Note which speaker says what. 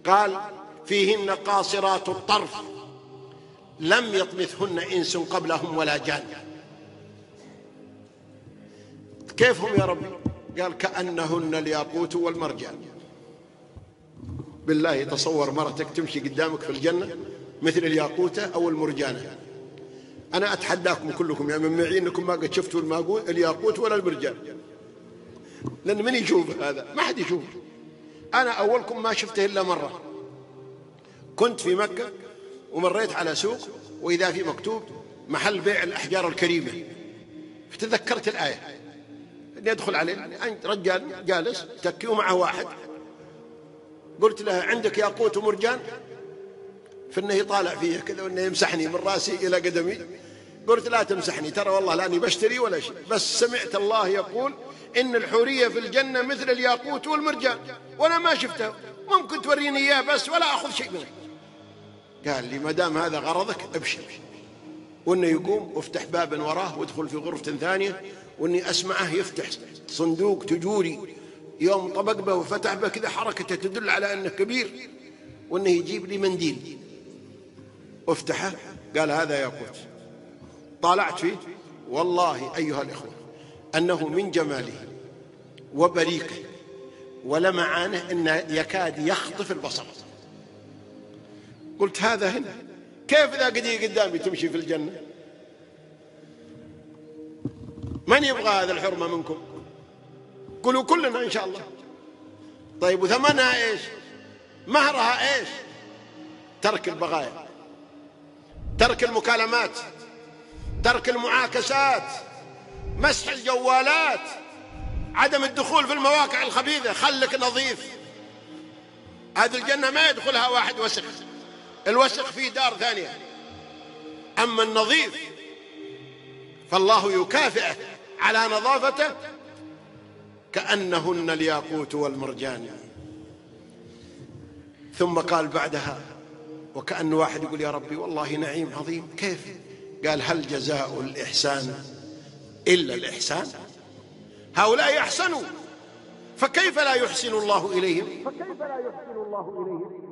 Speaker 1: قال فيهن قاصرات الطرف لم يطمثهن إنس قبلهم ولا جان. كيف هم يا ربي؟ قال كأنهن الياقوت والمرجان. بالله تصور مرتك تمشي قدامك في الجنة مثل الياقوتة أو المرجانة. أنا أتحداكم كلكم يا من معي أنكم ما قد شفتوا الياقوت ولا المرجان، لأن من يشوف هذا؟ ما حد يشوف. أنا أولكم ما شفته إلا مرة، كنت في مكة ومريت على سوق وإذا في مكتوب محل بيع الأحجار الكريمة، فتذكرت الآية أني أدخل عليه رجال جالس تكي ومعه واحد، قلت له عندك ياقوت ومرجان؟ فإنه يطالع فيه كذا وإنه يمسحني من رأسي إلى قدمي. قلت لا تمسحني، ترى والله لاني بشتري ولا شيء، بس سمعت الله يقول إن الحورية في الجنة مثل الياقوت والمرجان وأنا ما شفته، ممكن توريني إياه بس ولا أخذ شيء منه. قال لي ما دام هذا غرضك ابشر. وإنه يقوم وافتح بابا وراه وادخل في غرفة ثانية، وإني أسمعه يفتح صندوق تجوري، يوم طبق به وفتح به كذا حركته تدل على أنه كبير، وإنه يجيب لي منديل وافتحه. قال هذا ياقوت. طالعت فيه والله أيها الإخوة أنه من جماله وبريقه ولمعانه أن يكاد يخطف البصر. قلت هذا هنا، كيف ذا قدامي تمشي في الجنة؟ من يبغى هذا الحرمة منكم؟ قولوا كلنا إن شاء الله. طيب وثمنها إيش؟ مهرها إيش؟ ترك البغايا، ترك المكالمات، ترك المعاكسات، مسح الجوالات، عدم الدخول في المواقع الخبيثة، خلك نظيف. هذه الجنة ما يدخلها واحد وسخ، الوسخ في دار ثانية. أما النظيف فالله يكافئه على نظافته كأنهن الياقوت والمرجان. ثم قال بعدها وكأن واحد يقول يا ربي والله نعيم عظيم، كيف؟ قال هل جزاء الإحسان إلا الإحسان؟ هؤلاء أحسنوا فكيف لا يحسن الله إليهم؟